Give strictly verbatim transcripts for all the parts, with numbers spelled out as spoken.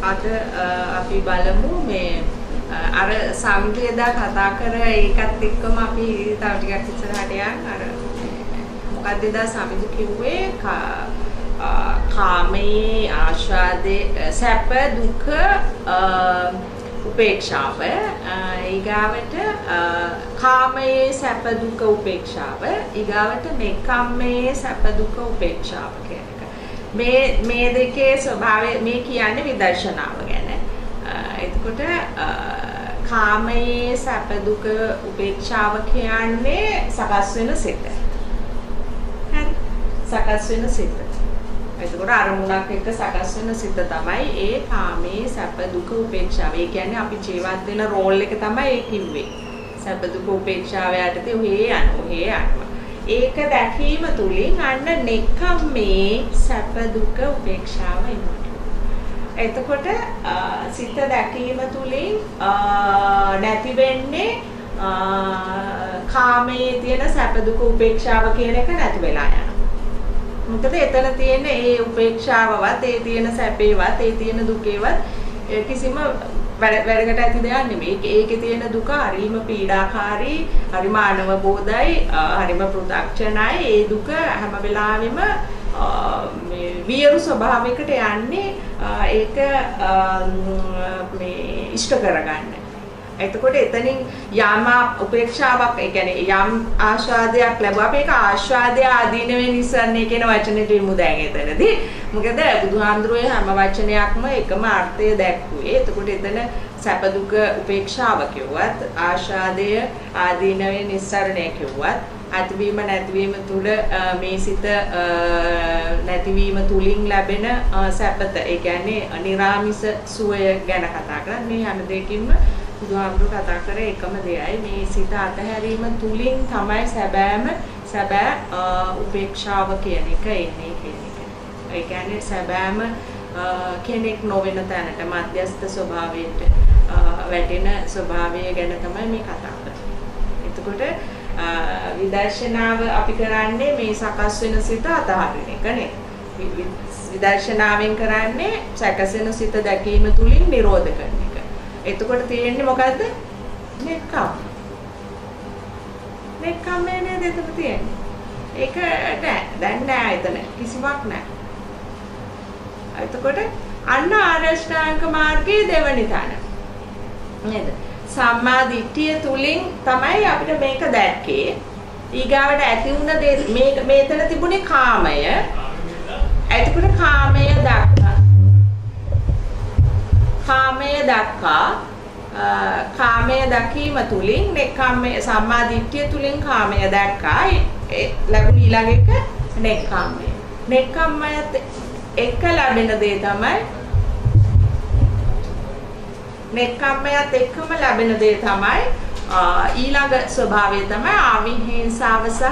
අද අපි බලමු මේ අර සම්ප්‍රේදා කතා කර ඒකත් එක්කම අපි තව ටිකක් ඉස්සරහට යන්න අර මොකක්ද දා සමිදු කිව්වේ කාමයේ ආශාදේ සැප දුක උපේක්ෂාව ඊගාවට කාමයේ සැප දුක උපේක්ෂාව ඊගාවට නෙක්ඛම්මයේ සැප දුක උපේක්ෂාව කියන එක මේ මේ දෙකේ ස්වභාවය මේ කියන්නේ විදර්ශනාව ගැන. එතකොට කාමයේ සැප දුක උපේක්ෂාව කියන්නේ සකස් වෙන සිත. හරි. සකස් වෙන සිත. එතකොට අරමුණක් එක්ක සකස් වෙන සිත තමයි ඒ කාමයේ සැප දුක උපේක්ෂාව. ඒ කියන්නේ අපි ජීවත් වෙන රෝල් එක තමයි ඒ කිව්වේ. සැප දුක උපේක්ෂාව යටතේ ඔහේ යන ඔහේ යනවා. ඒක දැකීම තුලින් අන්න නෙක්ඛම්මේ සැප දුක උපේක්ෂාව එනවා. එතකොට සිත දැකීම තුලින් නැති වෙන්නේ කාමයේ තියෙන සැප දුක උපේක්ෂාව කියන එක නැති වෙලා යනවා. මොකද එතන තියෙන ඒ උපේක්ෂාවවත් ඒ තියෙන සැපේවත් ඒ තියෙන දුකේවත් කිසිම වැඩකට ඇති දෙයක් නෙමෙයි. ඒකේ තියෙන දුක හරිම පීඩාකාරී, හරිම අනවබෝධයි, හරිම පෘථග්ජනයි. ඒ දුක හැම වෙලාවෙම මේ වියරු ස්වභාවයකට යන්නේ ඒක මේ ඉෂ්ට කරගන්න. එතකොට එතනින් යම් උපේක්ෂාවක් ඒ කියන්නේ යම් ආශාදයක් ලැබුවා අපි ඒක ආශාදය ආදීනවේ නිසන්නේ කියන වචනෙට යමු දැන් එතනදී. මොකද බුදුහාමුදුරුවෝ හැම වචනයක්ම එකම අර්ථය දැක්ුවේ. එතකොට එතන සැප දුක උපේක්ෂාව කිව්වත් ආශාදය ආදීනවේ නිස්සරණය කිව්වත් ඇතිවීම නැතිවීම තුල මේ සිත නැතිවීම තුලින් ලැබෙන සැපත ඒ කියන්නේ නිරාමිස සුවය ගැන කතා කරන්නේ. මේ හැම දෙයකින්ම බුදුහාමුදුරුවෝ කතා කරේ එකම දෙයයි මේ සිත අතහැරීම තුලින් තමයි සැබෑම සැබෑ උපේක්ෂාව කියන එක එන්නේ කියන එක. ඒ කියන්නේ සැබෑම කෙනෙක් නොවන තැනට මධ්‍යස්ථ ස්වභාවයට වැටෙන ස්වභාවය ගැන තමයි මේ කතා කරන්නේ. එතකොට විදර්ශනාව අපි කරන්නේ මේ සකස් වෙන සිත අතහරින එක නේ. විදර්ශනාවෙන් කරන්නේ සකස් වෙන සිත දැකීම තුලින් නිරෝධ කරන එක. එතකොට තියෙන්නේ මොකද්ද? නෙක්ඛම්. නෙක්ඛම්මේ නේද එතකොට තියෙන්නේ. ඒක නෑ. දැන් නෑ එතන. කිසිවක් නෑ. එතකොට අන්න ආරෂ්ඨාංග මාර්ගයේ දෙවනි තැන. නේද? සම්මා දිට්ඨිය තුලින් තමයි අපිට මේක දැක්කේ. ඊගාවට ඇති වුණ දේ මේක මේතන තිබුණේ කාමය. එතකොට කාමය දක්වා කාමය දක්වා කාමය දැකීම තුලින් නෙක්ඛම්මය සම්මා දිට්ඨිය තුලින් කාමය දැක්කා. ලැබුණ ඊළඟ එක නෙක්ඛම්මය. නෙක්ඛම්මයත් එක ලැබෙන දේ තමයි නෙක්ඛම්මයත් එක්කම ලැබෙන දේ තමයි ඊළඟ ස්වභාවය තමයි අවිහිංසාව සහ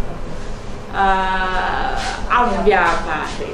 අව්‍යාපාදේ.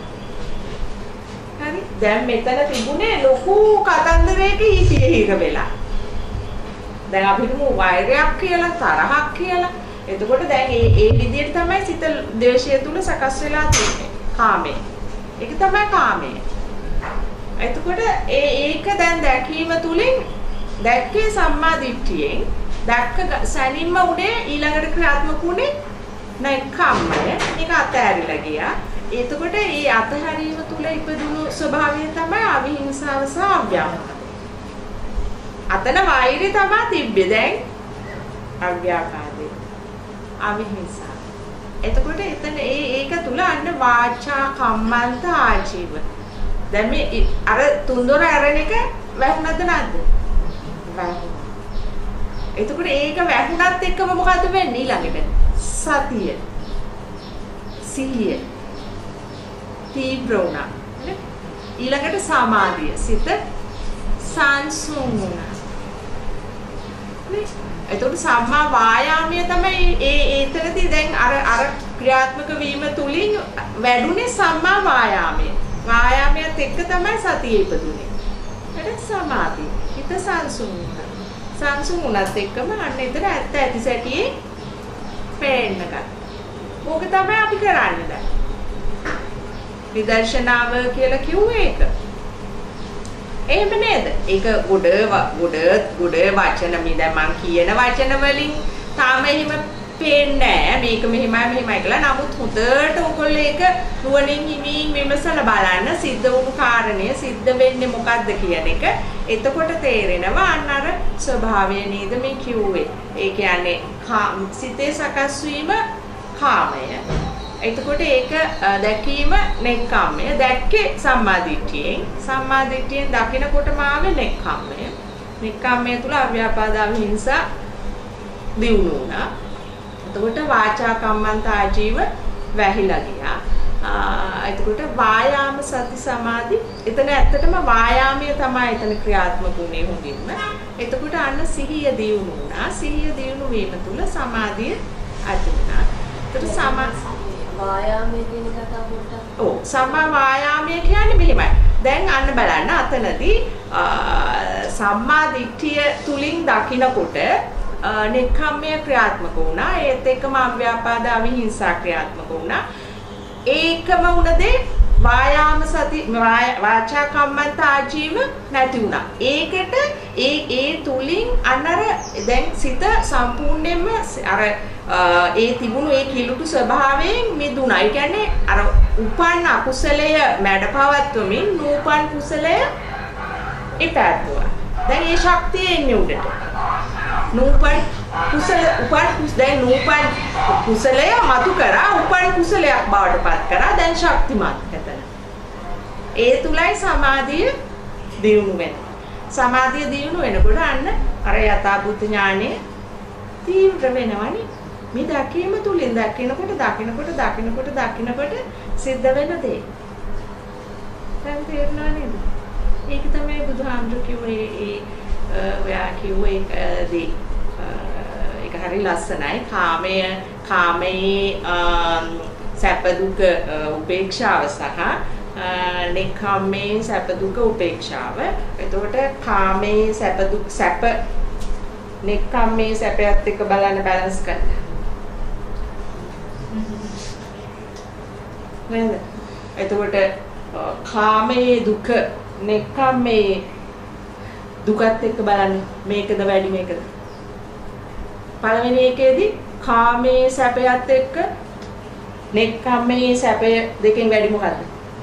හරි දැන් මෙතන තිබුණේ ලොකු කතන්දරයක හිතියේ හිර වෙලා. දැන් අපිට මු වෛරයක් කියලා තරහක් කියලා. එතකොට දැන් මේ මේ විදිහට තමයි සිත ද්වේෂය තුල සකස් වෙලා තියෙන්නේ. කාමේ. ඒක තමයි කාමේ. එතකොට ඒ ඒක දැන් දැකීම තුලින් දැක්කේ සම්මා දිට්ඨියෙන් දැක්ක සැනින්ම උනේ ඊළඟට ක්‍රියාත්මක උනේ නෙක්ඛම්මය. මේක අතහැරිලා ගියා. එතකොට මේ අතහැරීම තුල ඉපදුණු ස්වභාවය තමයි අවිහිංසාව සහ අව්‍යාපාදය. අතන වෛරය තමයි තිබ්බේ දැන් අව්‍යාපාදේ. අවිහිංසාව. එතකොට එතන ඒ ඒක තුල අන්න වාචා කම්මන්ත ආජීව. දැන් මේ අර තුන්දොර ඇරෙන එක වැහුණාද නැද්ද? වැහුණා. එතකොට ඒක වැහුණත් එක්කම මොකද වෙන්නේ ඊළඟට? සතිය. සිහිය. තීව්‍ර වුණා. ඊළඟට සමාධිය. සිත සංසුන් වුණා. නේ? එතකොට සම්මා වායාමය තමයි ඒ ඒතරදී දැන් අර අර ක්‍රියාත්මක වීම තුලින් වැඩුණේ සම්මා වායාමය. වායාමයත් එක්ක තමයි සතිය ඉපදුනේ. ඊට සමාධිය. හිත සංසුන් වුණා. සංසුන් වුණත් එක්කම අන්න එතන ඇත්ත ඇති සැටියේ පේන්න ගත්තා. ඕක තමයි අපි කරන්නේ දැන්. විදර්ශනාව කියලා කිව්වේ ඒක. එහෙම නේද? ඒක ගොඩ ගොඩ ගොඩ වචන මේ දැන් මං කියන වචන වලින් තාම එහෙම පේන්නේ නැහැ. මේක මෙහෙමයි මෙහෙමයි කියලා. නමුත් හොඳට ඔයගොල්ලෝ ඒක නුවණින් හිමින් විමසලා බලන්න සිද්ධ වුණු කාරණය සිද්ධ වෙන්නේ මොකද්ද කියන එක. එතකොට තේරෙනවා අන්න අර ස්වභාවය නේද මේ කිව්වේ. ඒ කියන්නේ සිතේ සකස් වීම කාමය. එතකොට ඒක දැකීම නෙක්ඛම්මය. දැක්කේ සම්මාදිට්ඨියෙන්. සම්මාදිට්ඨියෙන් දකිනකොටම ආවේ නෙක්ඛම්මය. නෙක්ඛම්මය තුල අව්‍යාපාද අවිහිංසා දියුණු වුණා. එතකොට වාචා කම්මන්ත ආජීව වැහිලා ගියා. එතකොට වායාම සති සමාධි එතන ඇත්තටම වායාමය තමයි එතන ක්‍රියාත්මක වුණේ හොඳින්ම. එතකොට අන්න සිහිය දියුණු වුණා. සිහිය දියුණු වීම තුල සමාධිය ඇති වුණා. එතකොට සමා වායාමයේ කියන කතාව පොඩ්ඩක්. ඔව් සම්මා වායාමය කියන්නේ මෙහෙමයි. දැන් අන්න බලන්න අතනදී සම්මා දිට්ඨිය තුලින් දකිනකොට නෙක්ඛම්මය ක්‍රියාත්මක වුණා. ඒත් එක්කම අව්‍යාපාද අවිහිංසා ක්‍රියාත්මක වුණා. ඒකම වුණදේ වායාම සති වාචා කම්මන්ත ආජීව නැති වුණා. ඒකට ඒ ඒ තුලින් අන්නර දැන් සිත සම්පූර්ණයෙන්ම අර ඒ තිබුණු ඒ කිලුටු ස්වභාවයෙන් මිදුණා. ඒ කියන්නේ අර උපන් අකුසලය මැඩපවත්වමින් නූපන් කුසලය ඉපැද්දුවා. දැන් ඒ ශක්තිය එන්නේ උඩට. නූපන් කුසල උපන් දැන් නූපන් කුසලය මතු කරා උපන් කුසලයක් බවට පත් කරා. දැන් ශක්තිමත් එතන. ඒ තුලයි සමාධිය දියුණු වෙන්නේ. සමාධිය දියුණු වෙනකොට අන්න අර යථාභූත ඥානෙ තීව්‍ර වෙනවනේ. මේ දැකීම තුලින් දකිනකොට දකිනකොට දකිනකොට දකිනකොට සිද්ධ වෙන දේ. දැන් තේරෙනව නේද? ඒක තමයි බුදුහාමුදුරු කිව්වේ ඒ ඔයා කිව්වේ දේ. ඒක හරි ලස්සනයි. කාමය කාමයේ සැප දුක උපේක්ෂාව සහ නෙක්ඛම්මේ සැප දුක උපේක්ෂාව. එතකොට කාමයේ සැප දුක් සැප නෙක්ඛම්මේ සැපයත් එක්ක බලන්න බැලන්ස් කරන්න. නේද? එතකොට කාමයේ දුක නෙක්ඛම්මේ දුකත් එක්ක බලන්න මේකද වැඩි මේකද? පළවෙනි එකේදී කාමයේ සැපයත් එක්ක නෙක්ඛම්මේ සැපය දෙකෙන් වැඩි මොකද්ද?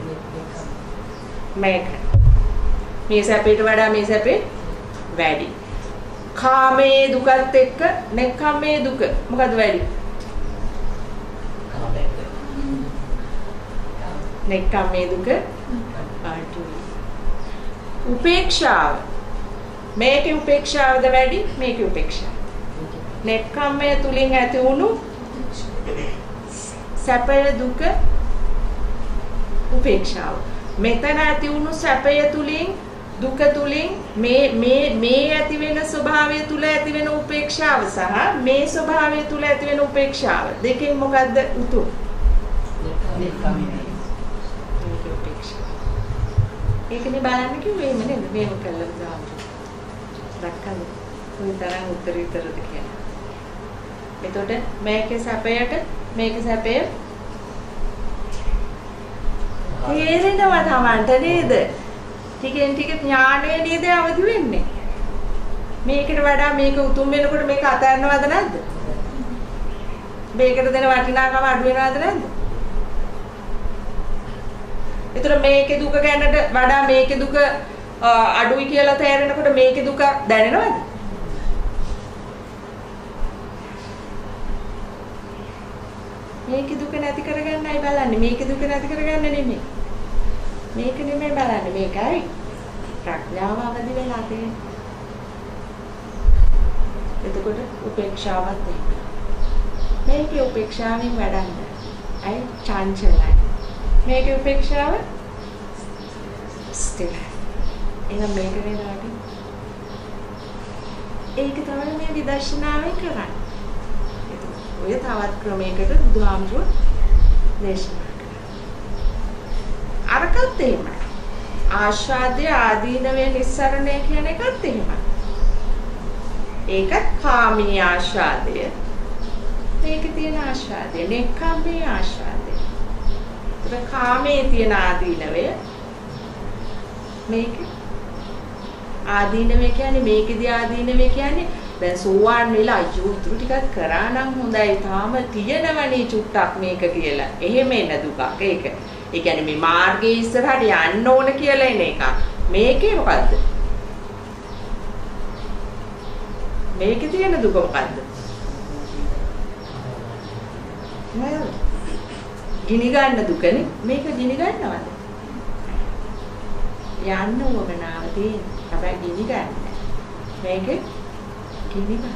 මේක. මේ සැපයට වඩා මේ සැපේ වැඩි. කාමයේ දුකත් එක්ක නෙක්ඛම්මේ දුක මොකද්ද වැඩි? නෙක්ඛම්මේ දුක අඩුයි. උපේක්ෂාව මේකේ උපේක්ෂාවද වැඩි මේකේ උපේක්ෂාව. නෙක්ඛම්මය තුලින් ඇති වුණු සැපය දුක උපේක්ෂාව. මෙතන ඇති වුණු සැපය තුලින් දුක තුලින් මේ මේ මේ ඇති වෙන ස්වභාවය තුල ඇති වෙන උපේක්ෂාව සහ මේ ස්වභාවය තුල ඇති වෙන උපේක්ෂාව දෙකෙන් මොකද්ද උතුම්? නෙක්ඛම්මය. ඒකනේ බලන්න කිව්වේ එහෙම නේද? මේක කළා දාන්න. දැක්කද? කොයි තරම් උත්තරීතරද කියලා. එතකොට මේකේ සැපයට මේකේ සැපය තේරෙනවා තමන්ට නේද? ටිකෙන් ටික ඥාණය නේද අවදි වෙන්නේ. මේකට වඩා මේක උතුම් වෙනකොට මේක අතහැරනවද නැද්ද? මේකට දෙන වටිනාකම අඩු වෙනවද නැද්ද? ඒතර මේකේ දුක ගැනට වඩා මේකේ දුක අඩුයි කියලා තේරෙනකොට මේකේ දුක දැනෙනවද? මේකේ දුක නැති කරගන්නයි බලන්නේ. මේකේ දුක නැති කරගන්න නෙමෙයි. මේක නෙමෙයි බලන්නේ. මේකයි ප්‍රඥාව අවදි වෙලා තියෙන්නේ. එතකොට උපේක්ෂාවත් එක්ක. මේකේ උපේක්ෂාවෙන් වැඩන්න. අය චංචලයි. මේකේ උපේක්ෂාව ස්ථිර. එහෙනම් මේක නේද? ඒක තමයි මේ විදර්ශනාවෙන් කරන්නේ. ඔය තවත් ක්‍රමයකට බුදුහාමුදුරුවෝ දේශනා කරා. අරකට එහෙමයි. ආස්වාදයේ ආදීනවේ නිස්සරණය කියන එකත් එහෙමයි. ඒකත් කාමී ආස්වාදය. මේකේ තියෙන ආස්වාදය නෙක්ඛම්මී ආස්වාදය. ඒක කාමයේ තියෙන ආදීනවය මේක ආදීනවේ කියන්නේ මේකෙදී ආදීනවේ කියන්නේ දැන් සෝවාන් වෙලා අයියෝ උතුරු ටිකක් කරා නම් හොඳයි. තාම තියෙනවනේ චුට්ටක් මේක කියලා. එහෙම එන දුකක් ඒක. ඒ කියන්නේ මේ මාර්ගයේ ඉස්සරහට යන්න ඕන කියලා එන එකක්. මේකේ මොකද්ද? මේකේ තියෙන දුක මොකද්ද? නෑ. ගිනි ගන්න දුකනේ. මේක ගිනි ගන්නවද? යන්න උවමනාව තියෙන. හැබැයි ගිනි ගන්න. මේක ගිනි ගන්න.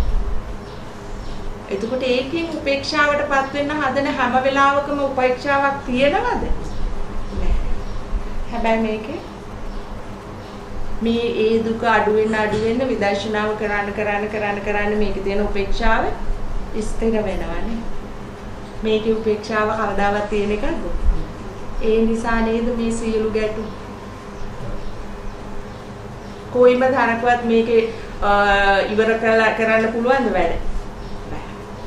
එතකොට ඒකෙන් උපේක්ෂාවටපත් වෙන්න හදන හැම වෙලාවකම උපේක්ෂාවක් තියෙනවද? නෑ. හැබැයි මේකේ මේ ඒ දුක අඩු වෙන අඩු වෙන විදර්ශනාව කරන්න කරන්න කරන්න කරන්න මේකේ තියෙන උපේක්ෂාව ස්ථිර වෙනවනේ. මේකේ උපේක්ෂාව කවදාවත් තියෙන එකක්ද? ඒ නිසා නේද මේ සියලු ගැටු කොයිම තරකවත් මේකේ ඉවර කරන්න පුළුවන්ද වැඩ? බෑ.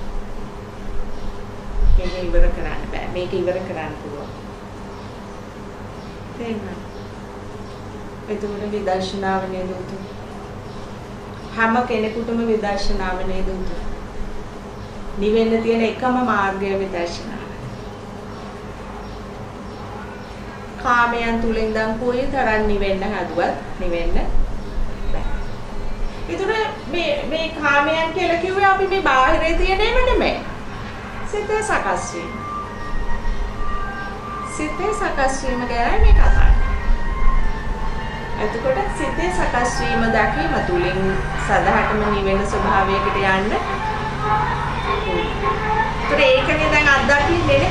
මේක ඉවර කරන්න බෑ. මේක ඉවර කරන්න පුළුවන්. තේරුණා? එතකොට විදර්ශනාව නේද උතුම්? හැම කෙනෙකුටම විදර්ශනාව නේද උතුම්? නිවෙන්න තියෙන එකම මාර්ගය විදර්ශනාව. කාමයන් තුලින් ඉඳන් කොයි තරම් නිවෙන්න හදුවත් නිවෙන්න බෑ. ඒතර මේ මේ කාමයන් කියලා කිව්වේ අපි මේ බාහිරේ තියෙනේම නෙමෙයි. සිතේ සකස් වීම. සිතේ සකස් වීම ගැන මේ කතා කරන්නේ. එතකොට සිතේ සකස් වීම දැකීම තුලින් සදාහටම නිවෙන ස්වභාවයකට යන්න. ඒතර ඒකනේ දැන් අත්දකින්නේ.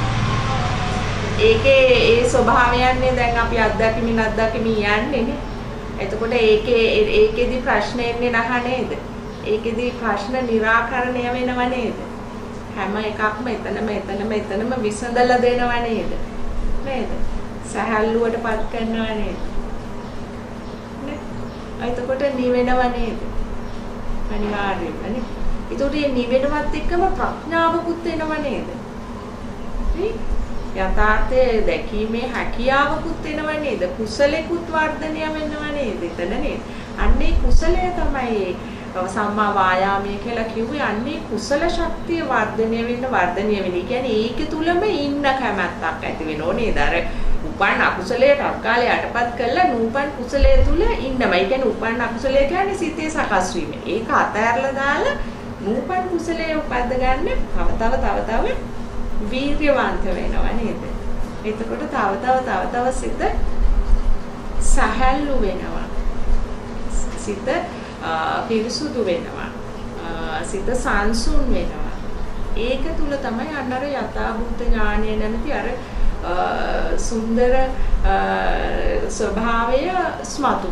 ඒකේ ඒ ස්වභාවයන්නේ දැන් අපි අත්දැකීමින් අත්දැකීමින් යන්නේනේ. එතකොට ඒකේ ඒකෙදි ප්‍රශ්න එන්නේ නැහැ නේද? ඒකෙදි ප්‍රශ්න निराකරණය වෙනව නේද? හැම එකක්ම එතනම එතනම එතනම විසඳලා දෙනව නේද? නේද? සහල්ලුවටපත් කරනව නේද? නේ? එතකොට නිවෙනව නේද? අනිවාර්යයෙන්ම නේ. ඒතකොට මේ නිවෙනවත් එක්කම ප්‍රඥාවකුත් එනව නේද? නේ? යථාර්ථයේ දැකීමේ හැකියාවකුත් එනව නේද? කුසලෙකුත් වර්ධනය වෙනව නේද? එතන නේද? අන්නේ කුසලය තමයි සම්මා වායාමයේ කියලා කිව්වේ. අන්නේ කුසල ශක්තිය වර්ධනය වෙන්න වර්ධනය වෙන්න. කියන්නේ ඒක තුලම ඉන්න කැමැත්තක් ඇති වෙනෝ නේද? අර උපන් අකුසලයට අක්කාලේ යටපත් කළා නූපන් කුසලයේ තුල ඉන්නම. ඒ කියන්නේ උපන් අකුසලය කියන්නේ සිතේ සකස් වීම. ඒක අතහැරලා දාලා නූපන් කුසලයේ උපද්ද ගන්න තව තව තව තව වීර්යවන්ත වෙනවා නේද? එතකොට තව තව තව තව සිත සහැල්ලු වෙනවා. සිත පිරිසුදු වෙනවා. සිත සංසුන් වෙනවා. ඒක තුල තමයි අන්නර යථාභූත ඥානය නැමැති අර සුන්දර ස්වභාවය ස්මතු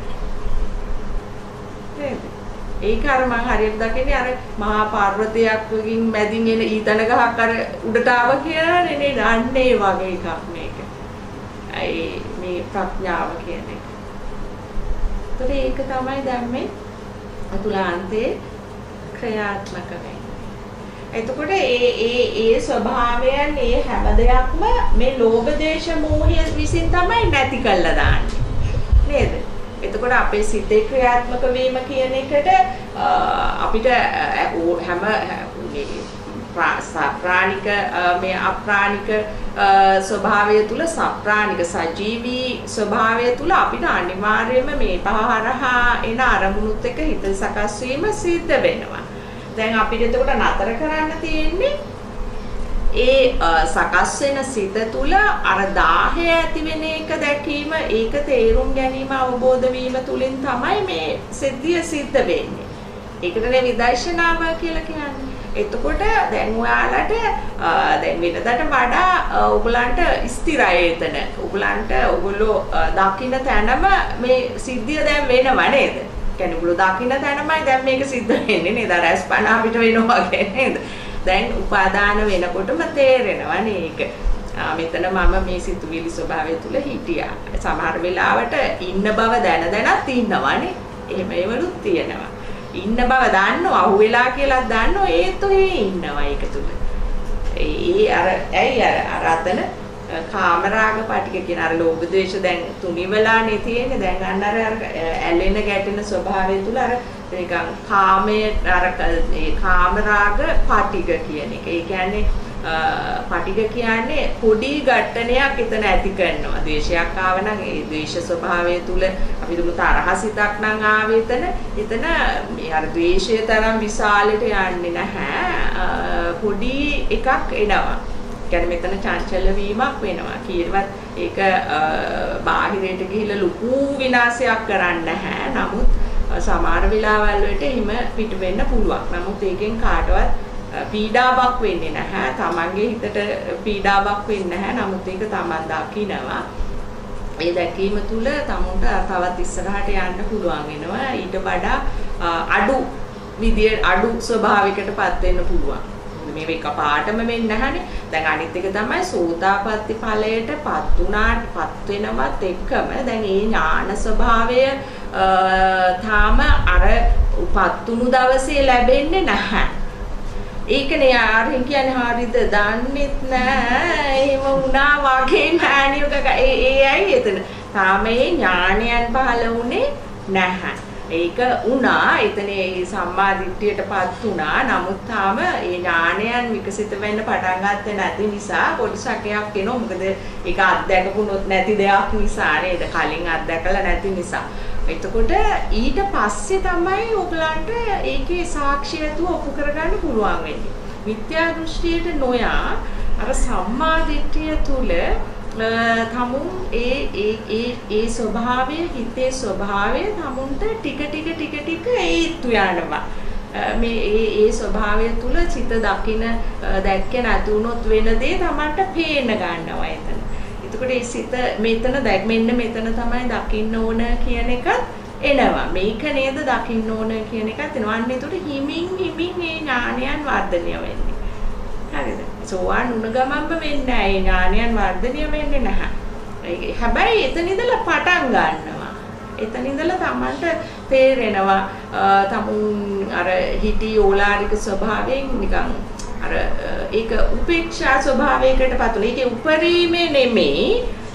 වෙන්නේ. ඒක අර මම හරියට දකින්නේ අර මහා පර්වතයක් වගින් මැදින් එන ඊතන ගහක් අර උඩට ආව කියලානේ නේද? අන්න ඒ වගේ එකක් මේක. ඒ මේ ප්‍රඥාව කියන එක. ඒතර ඒක තමයි දැන් මේ අතුලාන්තේ ක්‍රියාත්මක වෙන්නේ. එතකොට ඒ ඒ ඒ ස්වභාවයන් ඒ හැම දෙයක්ම මේ ලෝභ දේශ මොහය විසින් තමයි නැති කළා දාන්නේ. නේද? එතකොට අපේ සිතේ ක්‍රියාත්මක වීම කියන එකට අපිට හැම ප්‍රාණික මේ අප්‍රාණික ස්වභාවය තුල සප්‍රාණික සජීවී ස්වභාවය තුල අපිට අනිවාර්යයෙන්ම මේ පහහරහා එන අරමුණුත් එක්ක හිත සකස් වීම සිද්ධ වෙනවා. දැන් අපිට එතකොට නතර කරන්න තියෙන්නේ ඒ සකස් වෙන සිත තුල අර දාහය ඇති වෙන එක දැකීම, ඒක තේරුම් ගැනීම, අවබෝධ වීම තුලින් තමයි මේ සිද්ධිය සිද්ධ වෙන්නේ. ඒකටනේ විදර්ශනාව කියලා කියන්නේ. එතකොට දැන් ඔයාලට දැන් වෙනදට වඩා ඔයගලන්ට ස්ථිරයි එතන. ඔයගලන්ට ඔයගොල්ලෝ දකින්න තැනම මේ සිද්ධිය දැන් වෙනව නේද? කියන්නේ ඔයගොල්ලෝ දකින්න තැනමයි දැන් මේක සිද්ධ වෙන්නේ නේද? අර ස්පන අපිට වෙනවා වගේ නේද? දැන් උපාදාන වෙනකොටම තේරෙනවා නේක. මෙතන මම මේ සිතුවිලි ස්වභාවය තුල හිටියා. සමහර වෙලාවට ඉන්න බව දැන දැනත් ඉන්නවනේ. එහෙම ඒවලුත් තියෙනවා. ඉන්න බව දන්නවා, අහු වෙලා කියලා දන්නවා, ඒත් ඔය ඉන්නවා ඒක තුල. ඒ අර ඇයි අර අර අතන කාමරාග පටික කියන අර ලෝභ ද්වේෂ දැන් තුනිවලානේ තියෙන්නේ. දැන් අන්න අර ඇලෙන ගැටෙන ස්වභාවය තුල අර නිකන් කාමයේ අර ඒ කාමරාග පටික කියන එක. ඒ කියන්නේ පටික කියන්නේ පොඩි ඝට්ටනයක් එතන ඇති කරනවා. ද්වේෂයක් ආව නම් ඒ ද්වේෂ ස්වභාවය තුල අපි දුමු තරහසිතක් නම් ආවේ එතන එතන මේ අර ද්වේෂය තරම් විශාලට යන්නේ නැහැ. පොඩි එකක් එනවා. කියන්නේ මෙතන චංචල වීමක් වෙනවා. කීරවත් ඒක බාහිරයට ගිහිල්ලා ලොකු විනාශයක් කරන්නේ නැහැ. නමුත් සමහර වෙලාවල් වලට හිම පිට වෙන්න පුළුවන්. නමුත් ඒකෙන් කාටවත් පීඩාවක් වෙන්නේ නැහැ. තමන්ගේ හිතට පීඩාවක් වෙන්නේ නැහැ. නමුත් ඒක තමන් දකිනවා. ඒ දැකීම තුළ තමුන්ට තවත් ඉස්සරහට යන්න පුළුවන් වෙනවා. ඊට වඩා අඩු විදිය අඩු ස්වභාවයකටපත් වෙන්න පුළුවන්. මේ එකපාරටම වෙන්නේ නැහනේ. දැන් අනිත් එක තමයි සෝතාපට්ටි ඵලයටපත් උනාටපත් වෙනවත් එක්කම දැන් මේ ඥාන ස්වභාවය තාම අර උපත්තුණු දවසේ ලැබෙන්නේ නැහැ. ඒකනේ ආරින් කියන්නේ හරියද දන්නෙත් නෑ. එහෙම වුණා වගේ මෑණියෝ කක ඒ ඒ ඇයි එතන තාම මේ ඥානයන් පහළ වුණේ නැහැ. ඒක වුණා එතන ඒ සම්මා දිට්ඨියටපත් වුණා. නමුත් තාම ඒ ඥානයන් විකසිත වෙන්න පටන් ගත්තේ නැති නිසා පොඩි සැකයක් එනවා. මොකද ඒක අත්දැකපුනොත් නැති දෙයක් නිසා නේද? කලින් අත්දැකලා නැති නිසා. එතකොට ඊට පස්සේ තමයි ඔයගලන්ට ඒකේ සාක්ෂියතුව ඔප්පු කරගන්න පුළුවන් වෙන්නේ. මිත්‍යා දෘෂ්ටියට නොයා අර සම්මා දිට්ඨිය තුල තමුන් ඒ ඒ ඒ ඒ ස්වභාවය හිතේ ස්වභාවය තමුන්ට ටික ටික ටික ටික ඒත්තු යනවා. මේ ඒ ඒ ස්වභාවය තුල සිත දකින දැක්කේ නැති වුණොත් වෙන දේ තමන්ට පේන්න ගන්නවා එතන. එතකොට මේ සිත මෙතන දැක් මෙන්න මෙතන තමයි දකින්න ඕන කියන එකත් එනවා. මේක නේද දකින්න ඕන කියන එකත් එනවා. අන්න එතකොට හිමින් හිමින් මේ ඥානයන් වර්ධනය වෙන්නේ. හරිද? සෝවාන් වුණ ගමන්ම වෙන්නේ නැහැ. ඥානයන් වර්ධනය වෙන්නේ නැහැ. හැබැයි එතන ඉඳලා පටන් ගන්නවා. එතන ඉඳලා තමන්ට තේරෙනවා තමුන් අර හිටි ඕලාරික ස්වභාවයෙන් නිකන් අර ඒක උපේක්ෂා ස්වභාවයකට පත් වෙන. ඒකේ උපරිමේ නෙමෙයි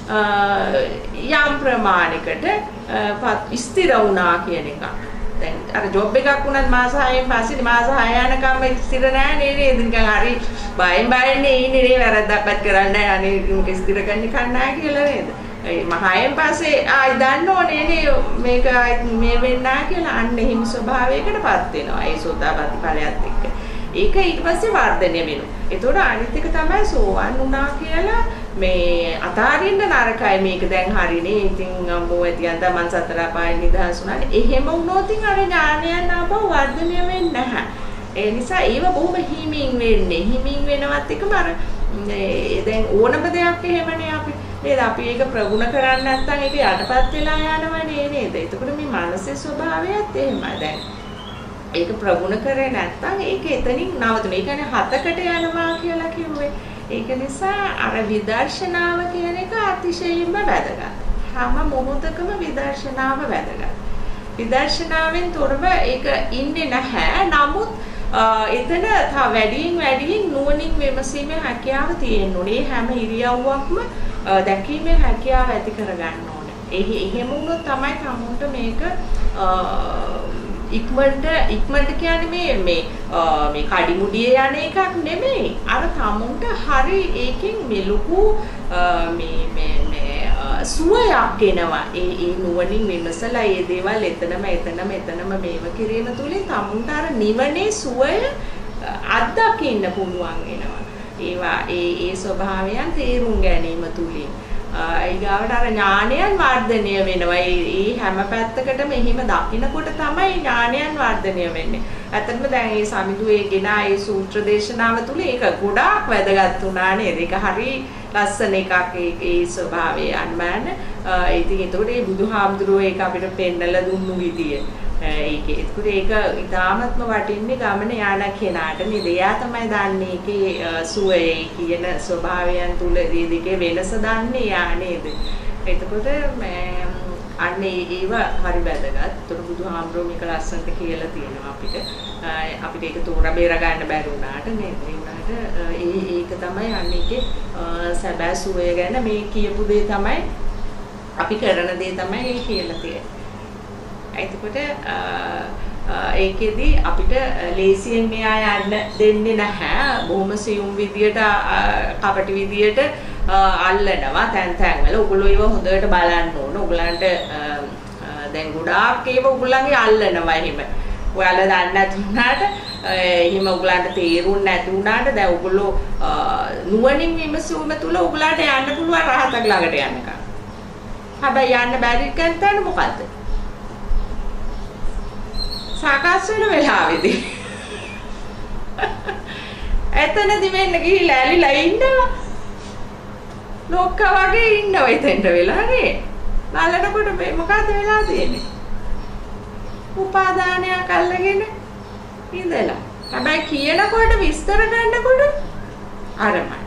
යම් ප්‍රමාණයකට ස්ථිර වුණා කියන එක. දැන් අර ජොබ් එකක් වුණත් මාස හයෙන් පස්සේ මාස හය යනකම් ස්ථිර නැහැ නේද? නිකන් හරි බයෙන් බයෙන් ඉන්නේ නේ වැරද්දක්වත් කරන්නේ නැහැ. අනේ මේක ස්ථිර කරන්න කන්නේ නැහැ කියලා නේද? ඒ මහයෙන් පස්සේ ආයි දන්න ඕනේ නේ මේක මේ වෙන්නේ නැහැ කියලා. අන්න එහෙම ස්වභාවයකටපත් වෙනවා. ඒ සෝතාපට්ටි ඵලයත් එක්ක. ඒක ඊට පස්සේ වර්ධනය වෙනවා. ඒතකොට අනිත් එක තමයි සෝවන් වුණා කියලා මේ අතාරින්න නරකයි මේක දැන් හරිනේ. ඉතින් අම්මෝ ඇතියන්ද මං සතර පායෙන් නිදහස් වුණානේ. එහෙම වුණොත් ඉතින් අර ඥානයන් ආපහු වර්ධනය වෙන්නේ නැහැ. ඒ නිසා ඒව බොහොම හිමින් වෙන්නේ. හිමින් වෙනවත් එකම අර දැන් ඕනම දෙයක් එහෙමනේ අපි නේද? අපි ඒක ප්‍රගුණ කරන්නේ නැත්නම් ඒක යටපත් වෙලා යනවනේ නේද? එතකොට මේ මානසික ස්වභාවයත් එහෙමයි. දැන් ඒක ප්‍රගුණ කරේ නැත්නම් ඒක එතනින් නවතුන. ඒ කියන්නේ හතකට යනවා කියලා කිව්වේ. ඒක නිසා අර විදර්ශනාව කියන එක අතිශයින්ම වැදගත්. හැම මොහොතකම විදර්ශනාව වැදගත්. විදර්ශනාවෙන් තොරව ඒක ඉන්නේ නැහැ. නමුත් එතන තව වැඩියෙන් වැඩියෙන් නුවණින් විමසීමේ හැකියාව තියෙන්න ඕනේ. හැම ඉරියව්වක්ම දැකීමේ හැකියාව ඇති කරගන්න ඕනේ. ඒ එහෙම වුණොත් තමයි තමුන්ට මේක ඉක්මනට ඉක්මනට කියන්නේ මේ මේ මේ කඩිමුඩියේ යන එකක් නෙමෙයි. අර තමුන්ට හරි ඒකෙන් මේ ලොකු මේ මේ මේ සුවයක් එනවා. ඒ ඒ නුවණින් විමසලා ඒ දේවල් එතනම එතනම එතනම මේව කිරීම තුලින් තමුන්ට අර නිවනේ සුවය අත්දකින්න පුළුවන් වෙනවා. ඒවා ඒ ඒ ස්වභාවයන් තේරුම් ගැනීම තුලින් ඊගාවට අර ඥානයන් වර්ධනය වෙනවා. ඒ හැම පැත්තකටම එහෙම දකින්නකොට තමයි ඥානයන් වර්ධනය වෙන්නේ. ඇත්තටම දැන් මේ සමිඳුවේ ගෙන ආයේ සූත්‍ර දේශනාව තුල ඒක ගොඩාක් වැදගත් වුණා නේද? ඒක හරි ලස්සන එකක් ඒ ස්වභාවය අන්මන. ඉතින් ඒතකොට මේ බුදුහාමුදුරුවෝ ඒක අපිට පෙන්නලා දුන්නු විදිය. ඒකේ ඒකට ඒක ඉතාමත්ම වටින්නේ ගමන යාන කෙනාට නේද? එයා තමයි දන්නේ ඒකේ සුවය කියන ස්වභාවයන් තුල දෙකේ වෙනස දන්නේ යා නේද? එතකොට අන්න ඒව හරි වැදගත්. ඒතර බුදුහාමුදුරුවෝ මේක ලස්සනට කියලා තියෙනවා අපිට. අපිට ඒක තෝරා බේර ගන්න බැරි වුණාට නේද? ඒ වුණාට ඒ ඒක තමයි අන්න ඒකේ සැබෑ සුවය ගැන මේ කියපු දේ තමයි අපි කරන දේ තමයි ඒ කියලා තියෙන්නේ. එතකොට ඒකෙදි අපිට ලේසියෙන් මෙයා යන්න දෙන්නේ නැහැ. බොහොම සියුම් විදියට කපටි විදියට අල්ලනවා තැන් තැන් වල. ඔයගොල්ලෝ ඒව හොඳට බලන්න ඕන. ඔයගලන්ට දැන් ගොඩාක් ඒව ඔයගලන්ගේ අල්ලනවා එහෙම. ඔයාලා දන්නේ නැතුණාට එහෙම ඔයගලන්ට තේරුන්නේ නැති වුණාට දැන් ඔයගොල්ලෝ නුවණින් විමසීම තුල ඔයගලන්ට යන්න පුළුවන් රහතක් ළඟට යන්නකම්. හැබැයි යන්න බැරි කෙනෙක් මොකද්ද? සාකස් වෙන වෙලාවේදී එතනදි වෙන්න ගිහිල්ලා ඇලිලා ඉන්නවා. ලෝක වගේ ඉන්නවා එතෙන්ට වෙලා නේ. බලනකොට මේ මොකද වෙලා තියෙන්නේ? උපාදානයක් අල්ලගෙන ඉඳලා. හැබැයි කියනකොට විස්තර කරනකොට අරමයි.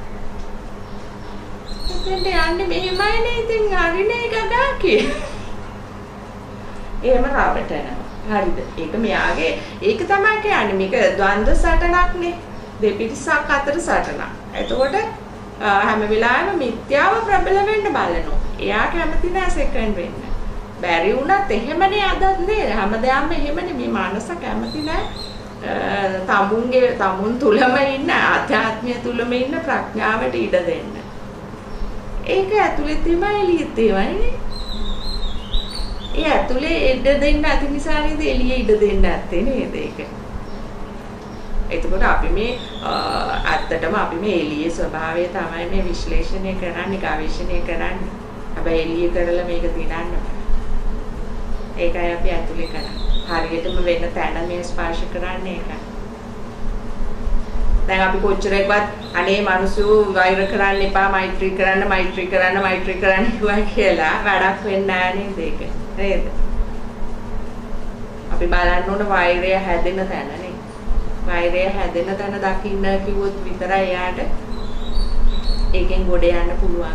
එතෙන්ට යන්නේ මෙහෙමයිනේ ඉතින් හරිනේ ගගා කිය. එහෙම රවටනවා. හරිද? ඒක මෙයාගේ ඒක තමයි කියන්නේ මේක ද්වන්ද්ව සටනක්නේ. දෙපිරිසක් අතර සටනක්. එතකොට හැම වෙලාවෙම මිත්‍යාව ප්‍රබල වෙන්න බලනවා. එයා කැමති නෑ සෙකන්ඩ් වෙන්න. බැරි වුණත් එහෙමනේ අදත් නේද? හැමදාම එහෙමනේ මේ මනස කැමති නෑ. තමුන්ගේ තමුන් තුලම ඉන්න ආධ්‍යාත්මය තුලම ඉන්න ප්‍රඥාවට ඉඩ දෙන්න. ඒක ඇතුළේ තමයි එළියෙත් ඒවනේ. ඒ ඇතුලේ ඉඩ දෙන්න නැති නිසා නේද එළියේ ඉඩ දෙන්න නැත්තේ නේද ඒක. එතකොට අපි මේ ඇත්තටම අපි මේ එළියේ ස්වභාවය තමයි මේ විශ්ලේෂණය කරන්නේ, ගවේෂණය කරන්නේ. හැබැයි එළියේ කරලා මේක දිනන්න. ඒකයි අපි ඇතුලේ කරන්නේ. හරියටම වෙන තැන මේ ස්පර්ශ කරන්නේ ඒකයි. දැන් අපි කොච්චරක්වත් අනේ මිනිස්සු වෛර කරන්න එපා, මෛත්‍රී කරන්න, මෛත්‍රී කරන්න, මෛත්‍රී කරන්න කිව්වා කියලා වැඩක් වෙන්නේ නැහැ නේද ඒක? නේද? අපි බලන්න ඕන වෛරය හැදෙන තැන නේ. වෛරය හැදෙන තැන දකින්න කිව්වොත් විතරයි යාට ඒකෙන් ගොඩ යන්න පුළුවන්.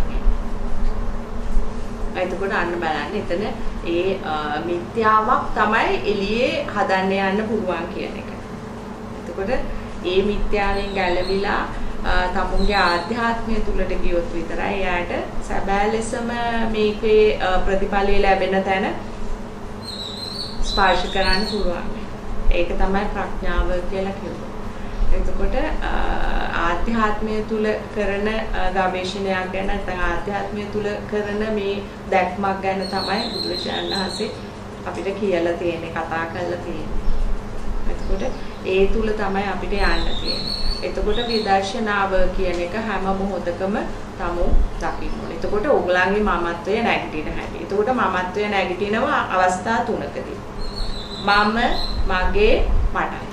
එතකොට අන්න බලන්න එතන ඒ මිත්‍යාවක් තමයි එළියේ හදන්න යන්න පුළුවන් කියන එක. එතකොට ඒ මිත්‍යාවෙන් ගැලවිලා තමුන්ගේ ආධ්‍යාත්මය තුලට ගියොත් විතරයි යාට සැබෑ ලෙසම මේකේ ප්‍රතිඵලය ලැබෙන තැන ස්පර්ශ කරන්න පුළුවන්. ඒක තමයි ප්‍රඥාව කියලා කියන්නේ. එතකොට ආධ්‍යාත්මය තුල කරන ගවේෂණයක් ගැන නැත්නම් ආධ්‍යාත්මය තුල කරන මේ දැක්මක් ගැන තමයි බුදුරජාණන් වහන්සේ අපිට කියලා තියෙන්නේ, කතා කරලා තියෙන්නේ. එතකොට ඒ තුල තමයි අපිට යන්න තියෙන්නේ. එතකොට විදර්ශනාව කියන එක හැම මොහොතකම තමු දකින්න ඕනේ. එතකොට ඕගලන්ගේ මමත්වය නැගිටින හැටි. එතකොට මමත්වය නැගිටිනවා අවස්ථා තුනකදී. මම, මගේ, මටයි.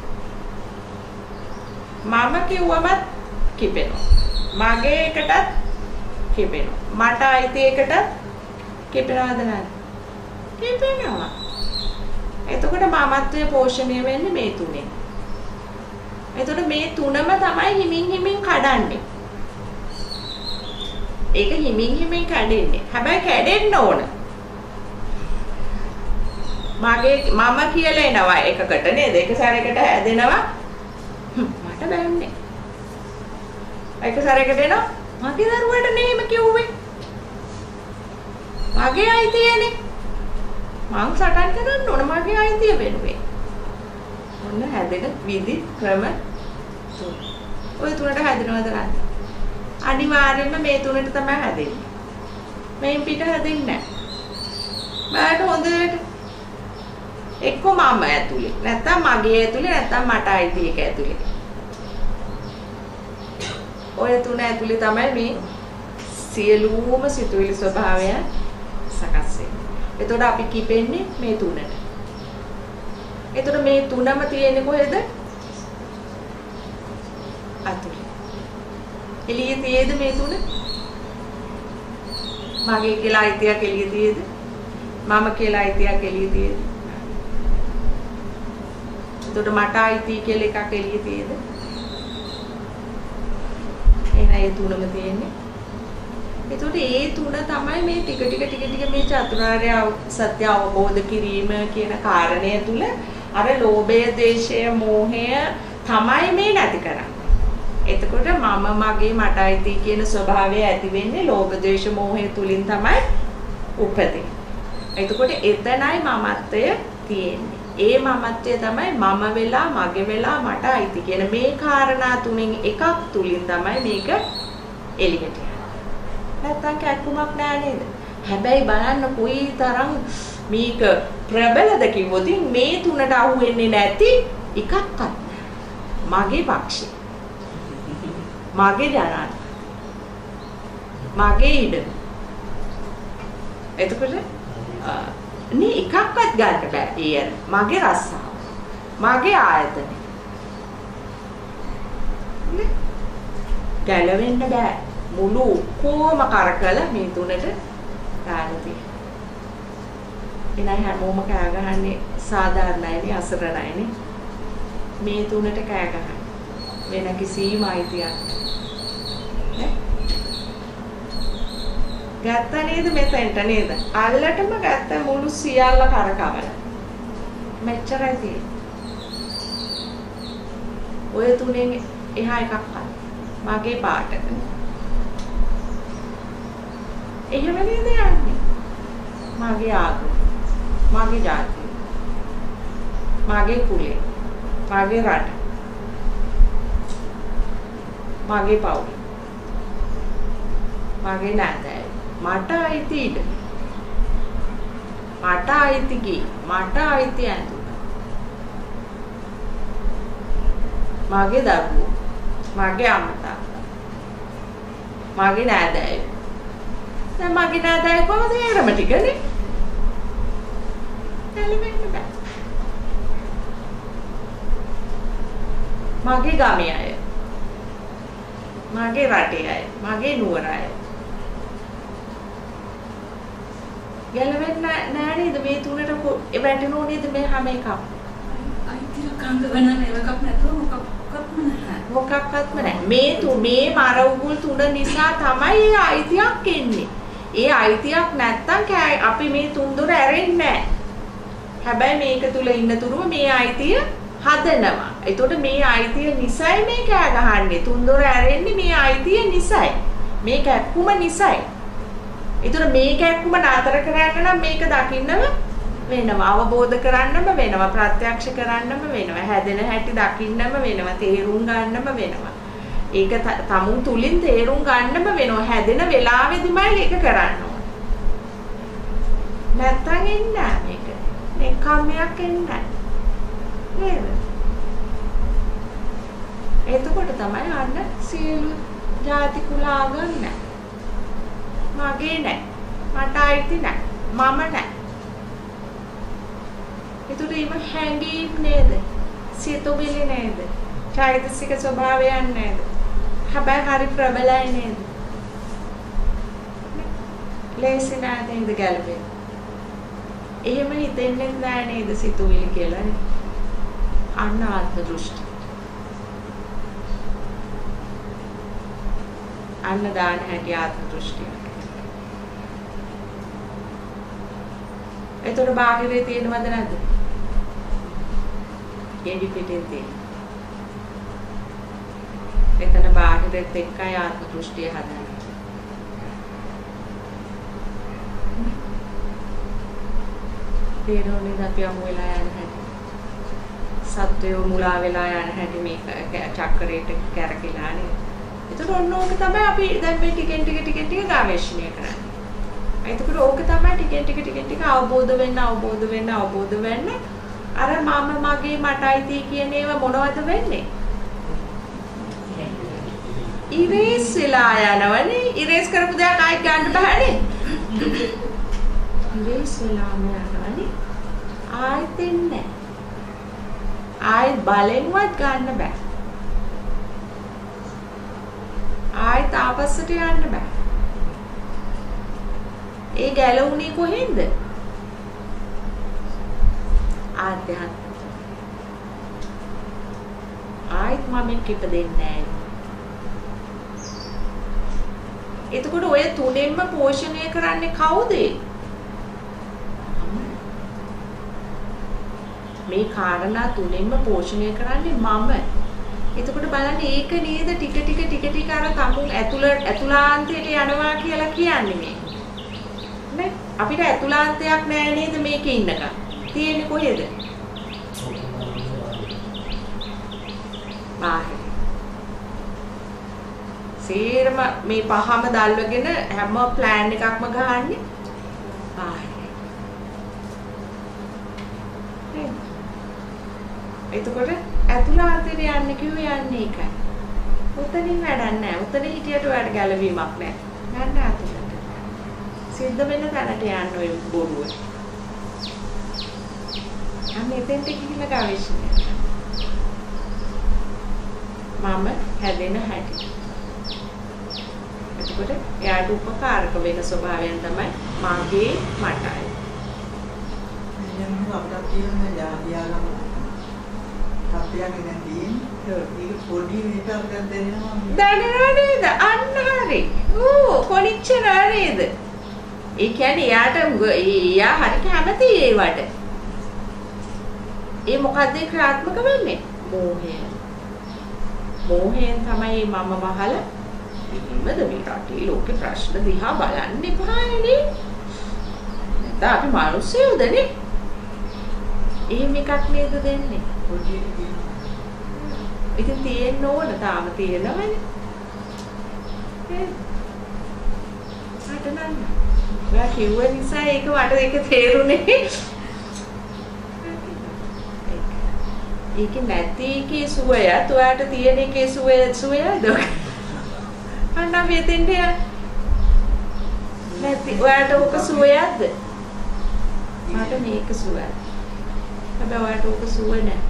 මම කිව්වමත් කිපෙනවා. මගේ එකටත් කිපෙනවා. මට අයිති එකටත් කිපෙනවද නැද්ද? කිපෙනවා. එතකොට මමත්වයේ පෝෂණය වෙන්නේ මේ තුනේ. එතකොට මේ තුනම තමයි හිමින් හිමින් කඩන්නේ. ඒක හිමින් හිමින් කැඩෙන්නේ. හැබැයි කැඩෙන්න ඕන. මගේ මම කියලා එනවා එකකට නේද? එක සැරයකට හැදෙනවා. මට බෑන්නේ. එක සැරයකට එනවා. මගේ දරුවට නෙමෙයිම කිව්වේ. මගේ අයිතියනේ. මං සටන් කරන්න ඕන මගේ අයිතිය වෙනුවෙන්. ඔන්න හැදෙන විදි ක්‍රම තුන. ඔය තුනට හැදෙනවද නැද්ද? අනිවාර්යයෙන්ම මේ තුනට තමයි හැදෙන්නේ. මේන් පිට හැදෙන්නේ නැහැ. බලන්න හොඳට. එක්ක මම ඇතුලේ, නැත්තම් මගේ ඇතුලේ, නැත්තම් මට අයිති එක ඇතුලේ. ඔය තුන ඇතුලේ තමයි මේ සියලුම සිතුවිලි ස්වභාවය සකස් වෙන්නේ. එතකොට අපි කිපෙන්නේ මේ තුනට. එතකොට මේ තුනම තියෙන්නේ කොහෙද? අතුලේ. එළියේ තියෙද මේ තුන? මගේ කියලා අයිතියක් එළියේ තියෙද? මම කියලා අයිතියක් එළියේ තියෙද? එතකොට මට අයිති කියලා එකක් එළියේ තියෙද? එහෙනම් ඒ තුනම තියෙන්නේ ඒතකොට ඒ තුන තමයි මේ ටික ටික ටික ටික මේ චතුරාර්ය සත්‍ය අවබෝධ කිරීම කියන කාරණය තුල අර ලෝභය, ද්වේෂය, මෝහය තමයි මේ නැති කරන්නේ. එතකොට මම මගේ මට අයිති කියන ස්වභාවය ඇති වෙන්නේ ලෝභ, ද්වේෂ, මෝහය තුලින් තමයි උපදින්නේ. එතකොට එතනයි මමත්වය තියෙන්නේ. ඒ මමත්වය තමයි මම වෙලා, මගේ වෙලා, මට අයිති කියන මේ කාරණා තුنين එකක් තුලින් තමයි මේක එළියට යන්නේ. නැත්තම් කැක්කුමක් නෑ නේද? හැබැයි බලන්න කොයි තරම් මේක ප්‍රබලද කිව්වොත් මේ තුනට අහු වෙන්නේ නැති එකක්වත් මගේ පක්ෂේ. මගේ ජනන. මගේ ඉඩ. එතකොට නේ එකක්වත් ගන්න බෑ. ඒ මගේ රස්සාව. මගේ ආයතන. නේ? ගැලවෙන්න බෑ. මුළු කොම කරකල මේ තුනට දාලා තියෙනවා. එනයි හැමෝම කෑ ගහන්නේ සාධාරණයිනේ අසරණයිනේ. මේ තුනට කෑ ගහන්නේ. වෙන කිසිම අයිතියක් නෑ. ගත්ත නේද මෙතෙන්ට නේද? අල්ලටම ගත්ත මුළු සියල්ල කරකවල. මෙච්චරයි තියෙන්නේ. ඔය තුනෙන් එහා එකක් ගන්න. මගේ පාටක. එහෙම නේද යන්නේ? මගේ ආගම. මගේ ජාතිය. මගේ කුලය. මගේ රට. මගේ පවුල. මගේ නෑදෑයෝ. මට අයිති ඉඩ. මට අයිති ගේ. මට අයිති ඇඳුම. මගේ දරුවෝ. මගේ අම්මා. මගේ නෑදෑයෝ. දැන් මගේ නෑදෑයෝ කොහොමද ඒරම ටිකනේ? එළිවෙන්න බෑ. මගේ ගමේ අය. මගේ රටේ අය. මගේ නුවර අය. ගැලවෙන්න නෑ නේද මේ තුනට වැටෙනෝ නේද මේ හැම එකක්ම? අයිතියක් අංගවන එකක් නැතුව මොකක්වත්ම නැහැ. මොකක්වත්ම නැහැ. මේ තු මේ මර උගුල් තුන නිසා තමයි ඒ අයිතියක් එන්නේ. ඒ අයිතියක් නැත්තම් අපි මේ තුන් දොර ඇරෙන්නේ නැහැ. හැබැයි මේක තුල ඉන්න තුරුම මේ අයිතිය හදනවා. ඒතකොට මේ අයිතිය නිසයි මේ කෑ ගහන්නේ. තුන් දොර ඇරෙන්නේ මේ අයිතිය නිසයි. මේ කැක්කුම නිසයි. ඒතර මේ කැක්කුම නතර කරන්න නම් මේක දකින්නම වෙනවා. අවබෝධ කරන්නම වෙනවා. ප්‍රත්‍යක්ෂ කරන්නම වෙනවා. හැදෙන හැටි දකින්නම වෙනවා. තේරුම් ගන්නම වෙනවා. ඒක තමුන් තුලින් තේරුම් ගන්නම වෙනවා. හැදෙන වෙලාවෙදිමයි ඒක කරන්න ඕනේ. නැත්තම් එන්නේ නැහැ මේක. මේ කම්මයක් එන්නේ නැහැ. නේද? එතකොට තමයි අන්න සියලු ಜಾති කුල ආගම් නැහැ. මගේ නෑ. මට අයිති නෑ. මම නෑ. ඒතර ඉම හැංගීම් නේද? සිතුවිලි නේද? චෛතසික ස්වභාවයන් නේද? හැබැයි හරි ප්‍රබලයි නේද? ලේසි නෑ නේද ගැලපෙන්නේ? එහෙම හිතෙන්නේ නෑ නේද සිතුවිලි කියලා නේ? අන්න ආත්ම දෘෂ්ටි. අන්න දාන හැටි ආත්ම දෘෂ්ටිය. එතකොට බාහිරේ තියෙනවද නැද්ද? ගෙඩි පිටින් තියෙන. එතන බාහිරෙත් එක්කයි ආත්ම දෘෂ්ටිය හදන්නේ. තේරෙන්නේ අපි අමු වෙලා යන හැටි. සත්වයෝ මුලා වෙලා යන හැටි මේ චක්‍රයට කැරකිලා නේ. එතකොට ඔන්න ඕක තමයි අපි දැන් මේ ටිකෙන් ටික ටික ටික ගවේෂණය කරන්නේ. එතකොට ඕක තමයි ටිකෙන් ටික ටික ටික අවබෝධ වෙන්න අවබෝධ වෙන්න අවබෝධ වෙන්න අර මම මගේ මට අයිති කියන ඒවා මොනවද වෙන්නේ? ඉරේස් වෙලා යනවනේ. ඉරේස් කරපු දේ ආයෙත් ගන්න බෑනේ. ඉරේස් වෙලා යනවනේ. ආයෙත් එන්නේ නැහැ. ආයෙත් බලෙන්වත් ගන්න බෑ. ආයෙත් ආපස්සට යන්න බෑ. ඒ ගැලවුනේ කොහෙන්ද? ආධ්‍යාත්ම. ආයෙත් මම කිප දෙන්නේ නැහැ. එතකොට ඔය තුනෙන්ම පෝෂණය කරන්නේ කවුද? මේ කාරණා තුනෙන්ම පෝෂණය කරන්නේ මම. එතකොට බලන්න ඒක නේද ටික ටික ටික ටික අර කකුල් ඇතුළ ඇතුළාන්තයට යනවා කියලා කියන්නේ මේ. නේ? අපිට ඇතුළාන්තයක් නෑ නේද මේකේ ඉන්නකම්. තියෙන්නේ කොහෙද? බාහිර. සේරම මේ පහම දැල්වගෙන හැම ප්ලෑන් එකක්ම ගහන්නේ බාහිර. එතකොට ඇතුළාන්තයට යන්නේ කිව්වේ යන්නේ ඒකයි. උතනින් වැඩක් නැහැ. උතන හිටියට ඔයාලට ගැලවීමක් නැහැ. යන්න ඇතුළට. සිද්ධ වෙන තැනට යන්න ඔය බොරුව. අන්න එතෙන්ට ගිහිල්ලා ගවේෂණය මම හැදෙන හැටි. එතකොට එයාට උපකාරක වෙන ස්වභාවයන් තමයි මාගේ මටයි. දැන් අපිට තියෙන යාදියාලම අපියගේ දැන් තියෙන්නේ ඒක පොඩි මේකක් දැනෙනවා දැනෙනවා නේද? අන්න හරි. ඌ කොනිච්චර නේද? ඒ කියන්නේ යාට යා හරි කැමති ඒවට. ඒ මොකද්ද ක්‍රියාත්මක වෙන්නේ? මෝහය. මෝහයෙන් තමයි මම වහලා ඉන්නද මේ රටේ ලෝකේ ප්‍රශ්න දිහා බලන්න එපානේ. නැත්නම් අපි මිනිස්සුයෝදනේ. එහෙම එකක් නේද දෙන්නේ? පොඩි ඉතින් තියෙන්න ඕන තාම තියෙනවනේ. ඒ අතනන්න. ඔයා කිව්ව නිසා ඒක වට ඒක තේරුනේ. ඒක නැති එකේ සුවයත් ඔයාට තියෙන එකේ සුවය සුවයද? අන්න මෙතෙන්ට නැති ඔයාට ඔක සුවයක්ද? මට මේක සුවයි. හැබැයි ඔයාට ඔක සුව නැහැ.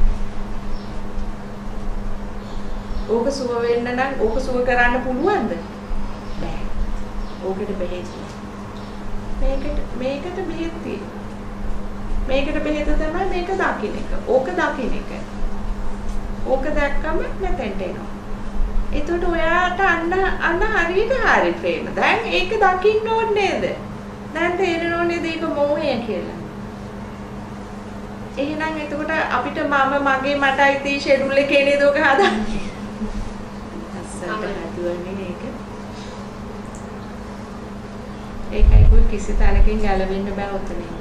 ඕක සුව වෙන්න නම් ඕක සුව කරන්න පුළුවන්ද? බෑ. ඕකට බෙහෙත් මේකට මේකට බෙහෙත් තියෙනවා. මේකට බෙහෙත තමයි මේක දකින්න එක. ඕක දකින්න එක. ඕක දැක්කම නැතෙන්ට එනවා. එතකොට ඔයාට අන්න අන්න හරියට හරි ප්‍රේම. දැන් ඒක දකින්න ඕනේ නේද? දැන් තේරෙනව නේද ඒක මොහේ කියලා. එහෙනම් එතකොට අපිට මම මගේ මට අයිති ෂෙඩියුල් එකේ නේද ඔක හදන්නේ? ඒකයි કોઈ කිසි තැනකින් ගැලවෙන්න බෑ උතනින්.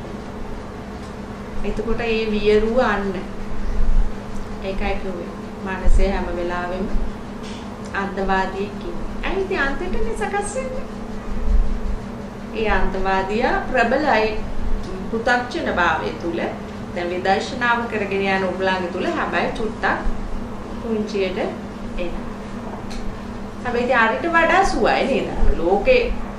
එතකොට ඒ වියරුව අන්න. ඒකයි කිව්වේ. මානසයේ හැම වෙලාවෙම අන්තවාදී කියන්නේ. ඇයි ඉතින් අන්තයටනේ සකස් වෙන්නේ? ඒ අන්තවාදියා ප්‍රබලයි පු탁චන භාවය තුල දැන් විදර්ශනාව කරගෙන යන උඹලගේ තුල හැබැයි චුට්ටක් පුංචියට එනවා. හැබැයි ආරිට වඩා සුවයි නේද? ලෝකේ